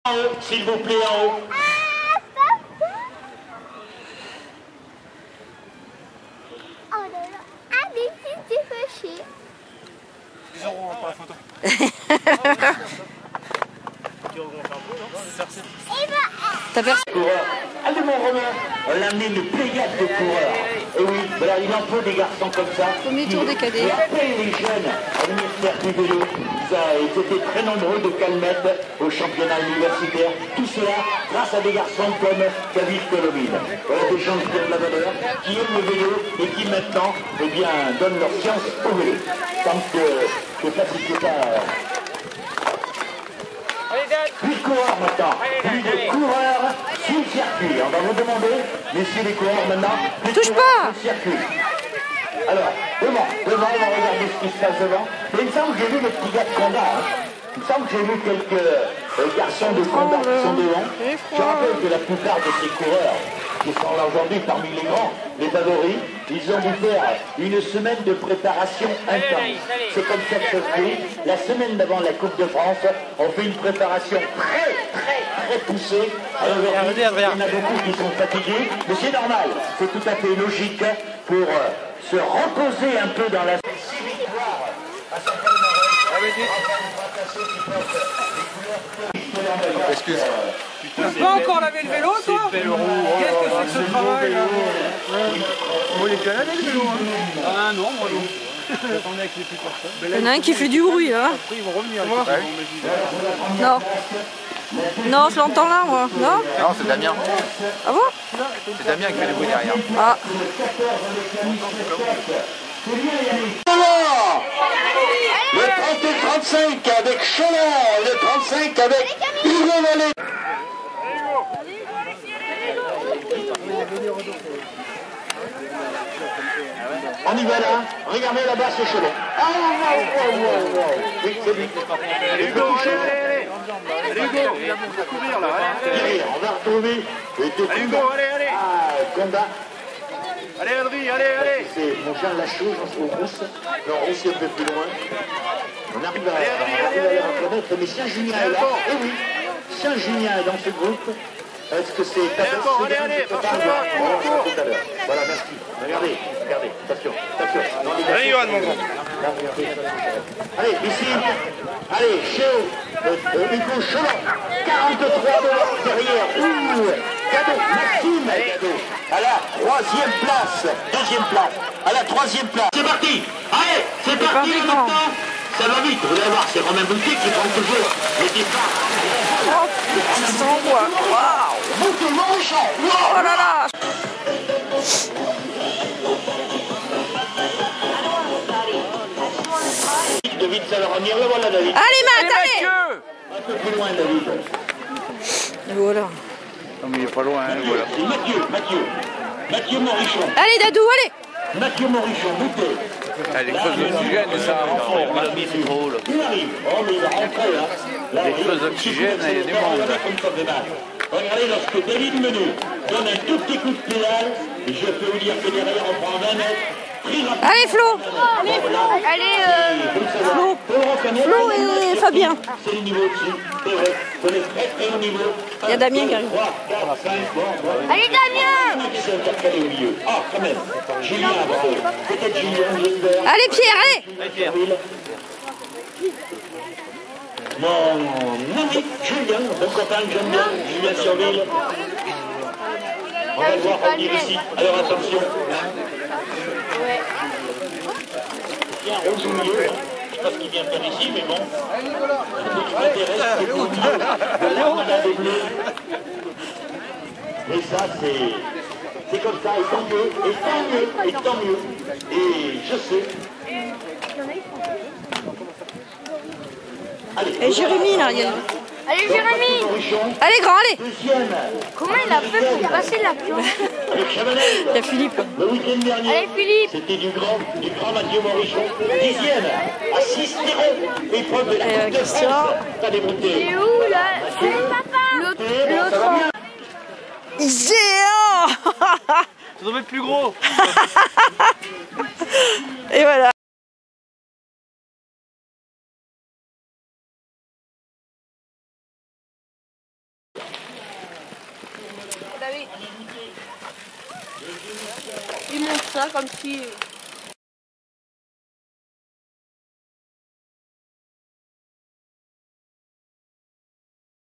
En haut, s'il vous plaît, en haut. Oh là là. Ah, des petits fâchés. Ils auront pas la photo. T'as perçu? Allez mon Romain, on a amené une pléiade de coureurs. Et oui, voilà, il en faut des garçons comme ça. Premier tour des cadets. Qui appellent les jeunes à venir faire du vélo. Ils étaient très nombreux de Calmette au championnat universitaire. Tout cela grâce à des garçons comme David Colomine. Voilà des gens qui ont de la valeur, qui aiment le vélo et qui maintenant donnent leur science au vélo. Donc, je ne sais pas si c'est pas... 8 coureurs maintenant, plus de coureurs sur le circuit. On va vous demander, messieurs les coureurs maintenant, touche pas sur le circuit. Alors, devant, on va regarder ce qui se passe devant. Mais il me semble que j'ai vu les petits gars de combat. Il me semble que j'ai vu quelques garçons de combat qui sont devant. Je rappelle que la plupart de ces coureurs qui sont là aujourd'hui parmi les grands, les favoris, ils ont dû faire une semaine de préparation intense. C'est comme ça que ça se fait. La semaine d'avant la Coupe de France, on fait une préparation très poussée. Alors aujourd'hui, il y en a beaucoup qui sont fatigués, mais c'est normal. C'est tout à fait logique pour se reposer un peu dans la... 6 victoires à son Excuse. Tu peux pas encore laver le vélo, toi? Qu'est-ce que c'est que ce travail là? Moi, il est déjà lavé le vélo. Ah non, moi non. J'attendais avec les plus personnes. Il y en a un qui fait du bruit là. Après, ils vont revenir. Non. Non, je l'entends là, moi. Non? Non, c'est Damien. Ah bon? C'est Damien qui fait du bruit derrière. Ah. Le 30 et 35 avec Cholan, le 35 avec Hugo Vallée. On y va là, regardez là-bas c'est Cholan. Ah wow. Oui, c'est lui. Hugo, allez. Hugo, il a beaucoup courir là. On va retrouver les deux Hugo, allez. Ah, combat. Allez, Adri, allez. C'est mon cher Lachaux, Jean-François Rousse. Non, Rousse est un peu plus loin. On arrive à les reconnaître, mais Saint-Julien est là. Eh oui, Saint-Julien est dans ce groupe. Est-ce que c'est... Allez, tout à l'heure. Voilà, merci. Regardez, attention. Allez, Johan, mon grand. Allez, ici. Allez, Hugo Cholan. 43 devant, derrière. Cadeau, Maxime Cadeau. À la 3e place. 2e place. À la 3e place. C'est parti. Allez, c'est parti les copains. Ça va vite. Vous allez voir, c'est Romain Bouquet qui prend toujours les départs. Oh, petit sang, quoi. Waouh. Bouquet, Montréchal. Oh là là. David, ça va revenir. Le voilà, David. Allez, Matt, allez. Un peu plus loin, David. Et voilà. Non, mais il est pas loin, hein, voilà. C'est Mathieu Morichon. Allez, Dadou, allez. Mathieu Morichon, Bouquet. Les creuses d'oxygène, ça renfort. Il arrive. Oh, mais il va rentrer, là. Les creuses d'oxygène, il y a des mondes. Regardez, lorsque David Menou donne un tout petit coup de pédale, je peux vous dire que derrière, on prend 20 mètres. Allez, Flo. Flo et Fabien. C'est le niveau dessus. C'est vrai. On est très haut niveau. Il y a Damien qui arrive. 3, 4, 5, Allez, Damien. qui sont intercalés au milieu. Ah, quand même. Julien, bravo. Peut-être Julien, j'espère. Allez, Pierre, allez. Mon ami Julien, mon copain que j'aime bien, Julien Surville. On va le voir revenir ici. Alors attention. Il y a un rouge au milieu. Je ne sais pas ce qu'il vient faire ici, mais bon. Ce qui m'intéresse, c'est au milieu de l'armada des Bleus. Et ça, c'est comme ça, et tant mieux. Et je sais. Allez, Et Jérémy, là. Allez, Jérémy. Allez, grand, allez. Deuxième, Comment il a fait pour passer l'avion? avec Chavanel. Il y a Philippe. Le week-end dernier, Allez, Philippe. c'était du grand Mathieu Morichon. 10e, à 6 0. Épreuve de la Coupe de Christian. France. T'as démonté. Et où, là? C'est papa. L'autre. Géant. Ça doit être plus gros. Et voilà. oui. Il montre ça comme si...